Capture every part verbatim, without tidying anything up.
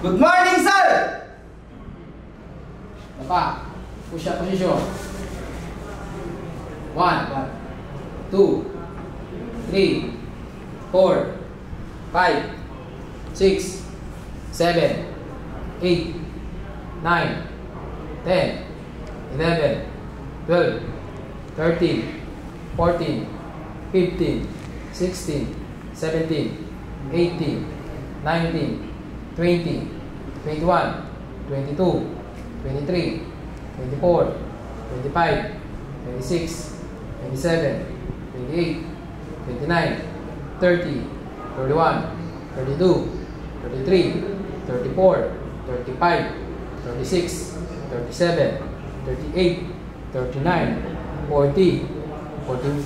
Good morning, sir! Tapa, push up position. One, two, three, four, five, six, seven, eight, nine, ten, eleven, twelve, thirteen, fourteen, fifteen, sixteen, seventeen, eighteen, nineteen, twenty, twenty-one, twenty-two, twenty-three, twenty-four, twenty-five, twenty-six, twenty-seven, twenty-eight, twenty-nine, thirty, thirty-one, thirty-two, thirty-three, thirty-four, thirty-five, thirty-six, thirty-seven, thirty-eight, thirty-nine, forty, forty.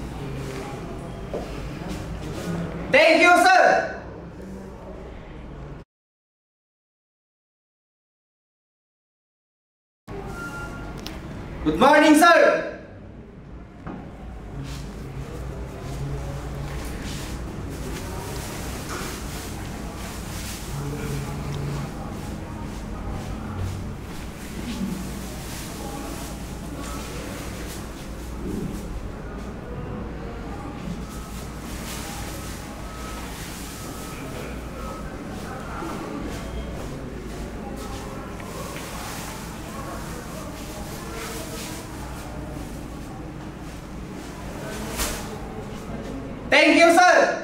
Thank you, sir! Good morning, sir! Thank you, sir!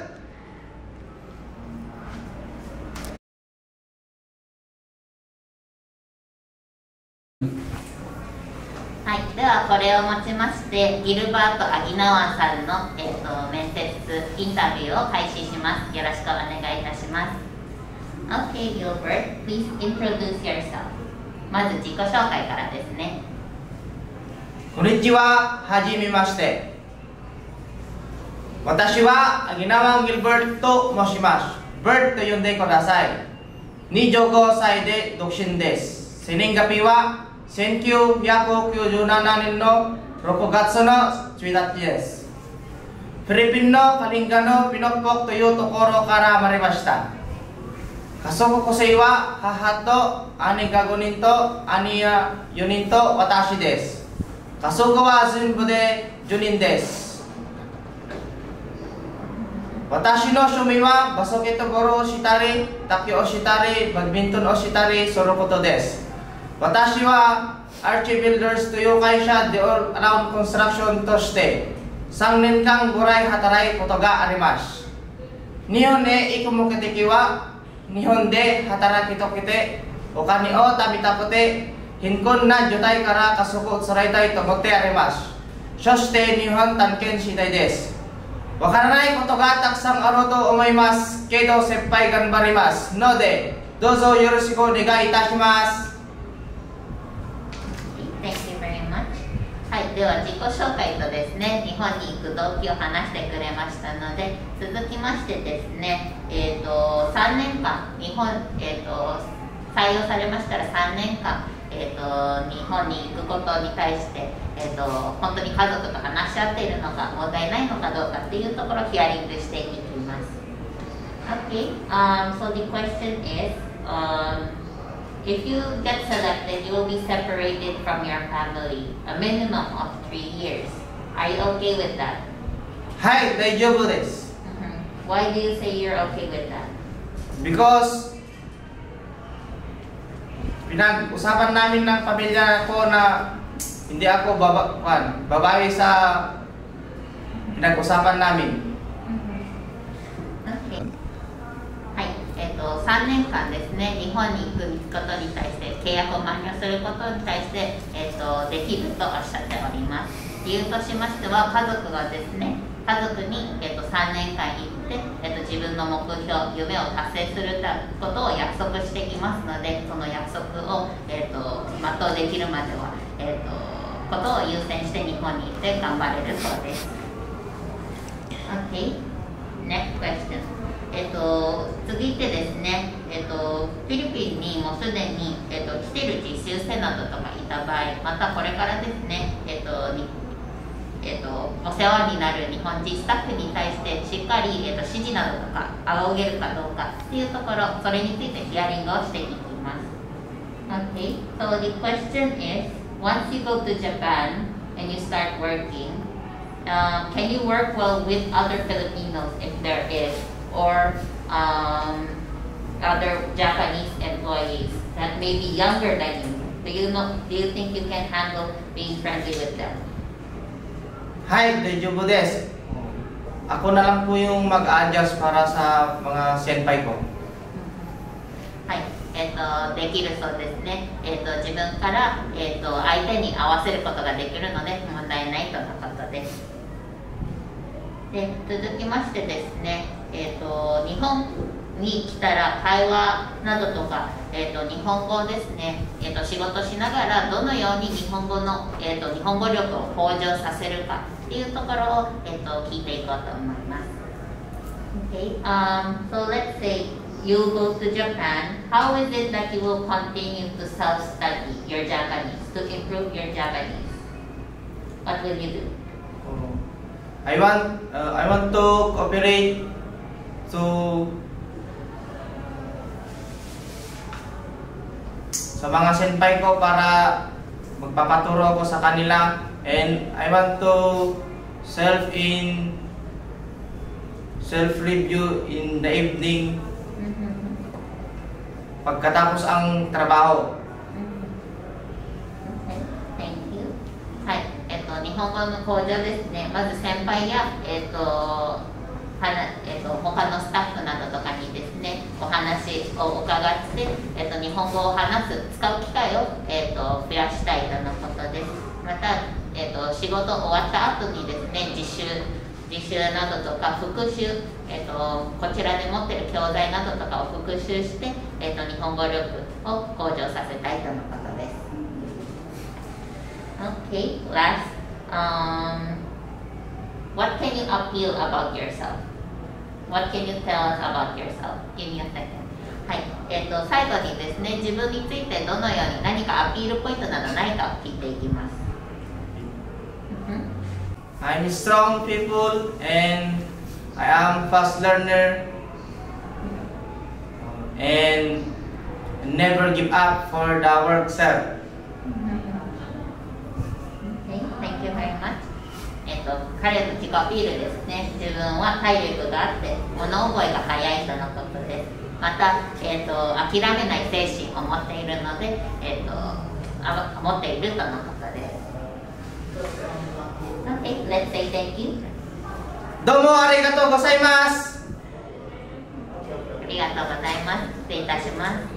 はい、ではこれをもちましてギルバート・アギナワンさんの、えー、と面接インタビューを開始します。よろしくお願いいたします。 Okay, Gilbert, please introduce yourself. まず自己紹介からですね。 こんにちは、はじめまして。私はアギナワン・ギルバートと申します。バートと呼んでください。にじゅうごさいで独身です。生年月日はせんきゅうひゃくきゅうじゅうななねんのろくがつのいちにちです。フィリピンのカリンガのピノッポクというところから生まれました。家族構成は母と姉がごにんと兄やよにんと私です。家族は全部でじゅうにんです。私の趣味はバスケットボールをしたり、卓球をしたり、バドミントンをしたりすることです。私はアーチビルダーズという会社でオールアラウンドコンストラクションとしてさんねんかんぐらい働くことがあります。日本へ行く目的は日本で働きたくてお金を貯めたくて貧困な状態から家族をつらいたいと思ってあります。そして日本探検したいです。わからないことがたくさんあると思いますけど先輩頑張りますのでどうぞよろしくお願いいたします。 Thank you very much. はい、では自己紹介とですね、日本に行く動機を話してくれましたので、続きましてですね、えー、とさんねんかん日本、えー、と採用されましたらさんねんかん、えー、と日本に行くことに対して、えー、と本当に家族と話し合っているのか問題ないのかどうかっていうところをヒアリングしていきます。Okay, um, so the question is, um, if you get selected, you will be separated from your family a minimum of three years. Are you okay with that? はい、大丈夫です。 Mm-hmm. Why do you say you're okay with that? Because pinag-usapan namin ng pamilya ko na hindi ako baba, kan, babae sa pinag-usapan namin. Okay. はい、えっとさんねんかんですね、日本に行くことに対して契約を満了することに対して、えっとできるとおっしゃっております。理由としましては、家族がですね、家族に、えっとさんねんかん行って、えっと自分の目標、夢を達成することを約束してきますので、その約束を、えっと全うできるまでは、えっとことを優先して日本に行って頑張れるそうです。Okay, next question. えっと次ってですね、えっとフィリピンにもうすでに、えっと来てる実習生などとかいた場合、またこれからですね、えっとにえー、とお世話になる日本人スタッフに対してしっかり、えー、と指示などとか仰げるかどうかっていうところ、それについてヒアリングをしていきます。Okay, so the question is, once you go to Japan and you start working, um, can you work well with other Filipinos if there is, or um, other Japanese employees that may be younger than you? Do you know? Do you think you can handle being friendly with them? Hi, Dejubo des. Ako na lang po yung mag-adjust para sa mga senpai ko. はい、えっ、とできるそうですね。えっ、と自分から、えっ、と相手に合わせることができるので問題ないとのことです。で、続きましてですね、えっ、と日本に来たら会話などとか、えー、と日本語をですね、えー、と仕事しながらどのように日本語の、えー、と日本語力を向上させるかっていうところを、えー、と聞いていこうと思います。Okay, um, so let's say you go to Japan. How is it that you will continue to self-study your Japanese to improve your Japanese? What will you do? I want uh, I want to cooperate to sa mga senpai ko para magpapaturo ako sa kanila, and I want to self in self review in the evening pagkatapos ang trabaho. Okay, thank you. はい、えっと日本語の講座ですね。まず先輩やえっとはなえっと他のスタッフなどとかにですね、お話を伺って、えっと日本語を話す使う機会をえっと増やしたいとのことです。またえっと仕事終わった後にですね、実習実習などとか復習、えっとこちらで持っている教材などとかを復習して、えっと日本語力を向上させたいとのことです。Okay, last, um, what can you appeal about yourself? What can you tell us about yourself? Give me a second. はい、えっと最後にですね、自分についてどのように何かアピールポイントなどないかを聞いていきます。 I'm strong people and I am fast learner and never give up for the work self. Okay, thank you very much. えっと彼の自己アピールですね。自分は体力があって物覚えが早いとのことです。また、えっと諦めない精神を持っているので、えっとあ持っているとのことです。Okay, let's say thank you. どうもありがとうございます。 ありがとうございます。失礼いたします。